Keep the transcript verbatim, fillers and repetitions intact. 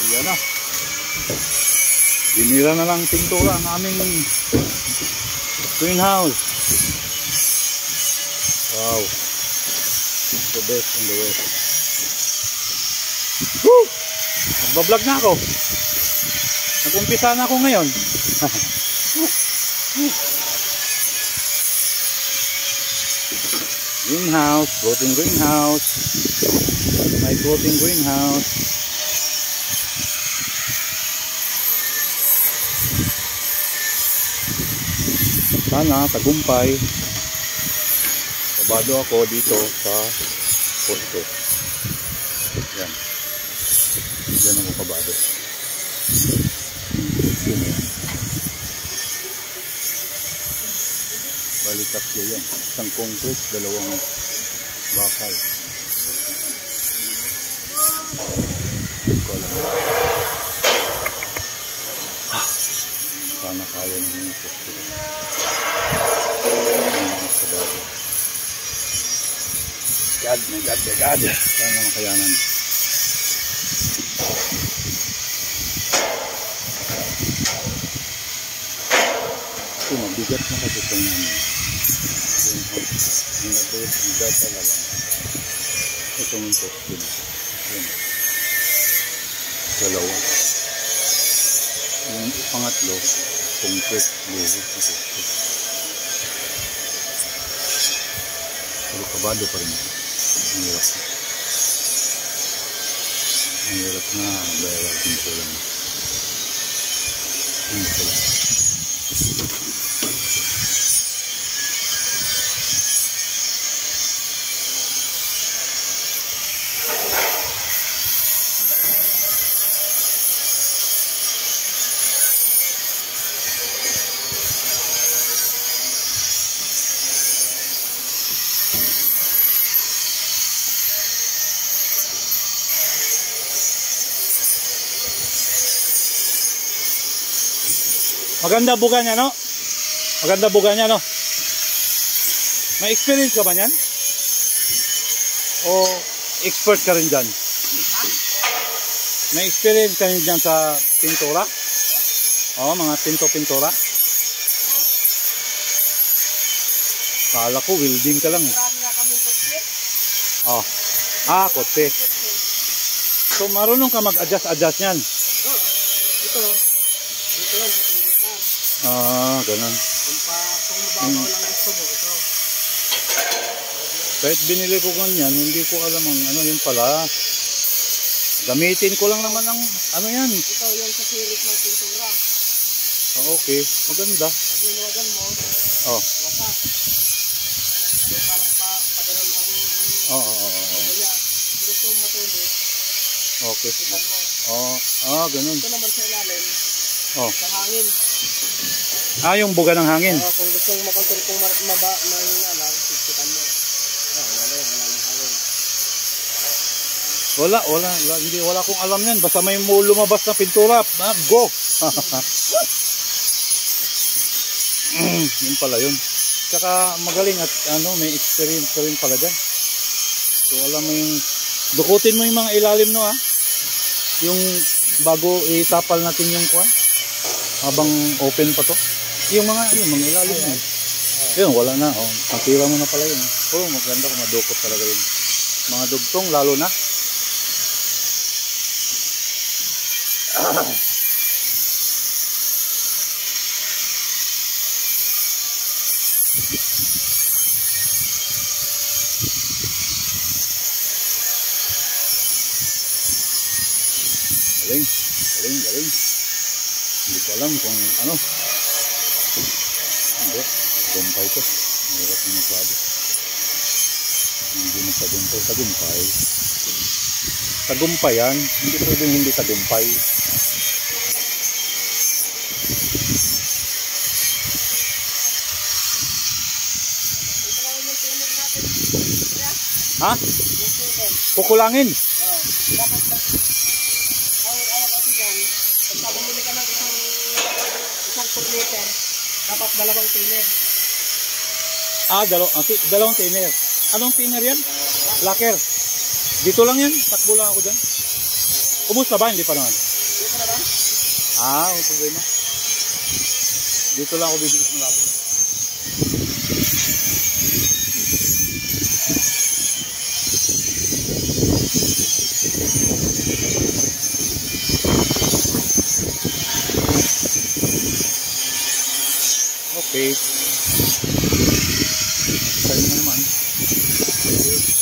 Ayan na. Dinira na lang pintura ang aming greenhouse. Wow. The best in the west. Woo! Nagbablog na ako. Nag-umpisa na ako ngayon. Greenhouse, floating greenhouse. My floating greenhouse. Sana tagumpay. Kabado ako dito sa poste. Yan. Yan ako kabado. Balik tatlo yan. Isang concrete, dalawang bakal. Ah, sana kaya naman yung poste. God, my God, my God. Sana makayanan. Ito, mabigat na kasi itong namin. Yung nabot, nagdadala lang. Ito yung poste. Yan. Dalawa. Yung pangatlo, concrete buhok na poste. Pero kabado pa rin ito. Ang hirap na. Ang hirap na dahil pinto lang. Pinto lang. Maganda buga niya, no? Maganda buga niya, no? May experience ka ba niyan? O expert ka rin dyan? May experience ka rin dyan sa pintura? Oo, mga pinto-pintura? Kala ko, welding ka lang. Oh. Ah, kote. So, marunong ka mag-adjust-adjust niyan? Oo. Ito. Ito lang. Ah, ganun. Kung pa, kung mababaw lang ang subo, ito. Kahit binili ko ganyan, hindi ko alam ang ano yun pala. Gamitin ko lang naman ang ano yan. Ito yung sa sirit ng pintura. Ah, okay, maganda. Pag linuwagan mo, Oh. wasa. So, parang pa, pa ganun ang Oo, oo, oo. kaya, gusto mong matulit, Okay. ipan mo. Oh, ah, ganun. Ito naman sa ilalim, Oh. sa hangin. Ah, yung buga ng hangin. Oo, kung gusto mong makontrol kung ma maba, mahina lang, sigsitan mo. Ah, wala na yun, wala ng hangin. Wala, wala, wala, hindi, wala akong alam yan. Basta may lumabas na pintura, ah, go! Yun pala yun. Tsaka magaling at ano, may experience ka rin pala dyan. So alam mo yung, dukutin mo yung mga ilalim no ah. Yung bago itapal natin yung kuha. Habang open pa to. Yung mga, yung mga ilalim mo. Yun, wala na. Oh, natira mo na pala yun. Oh, maganda kung madukot talaga yun. Mga dugtong, lalo na. Galing, galing, galing. Hindi ko alam kung ano. Hindi, tagumpay to. Mahirap na masyado. Hindi na tagumpay, tagumpay. Tagumpay yan, hindi pwedeng hindi tagumpay. Ha? Kukulangin? Oo. Dapat, ang ano kasi dyan, pagka bumili ka ng isang, isang four liter, dapat dalawang tiner. Ah, dalaw okay, dalawang tiner. Anong tiner yan? Lacquer. Dito lang yan, takbo lang ako dyan. Ubus na ba? Hindi pa naman. Dito na lang? Ah, ang problema. Dito lang ako bibigis ng lapis. Okay. Saan na naman?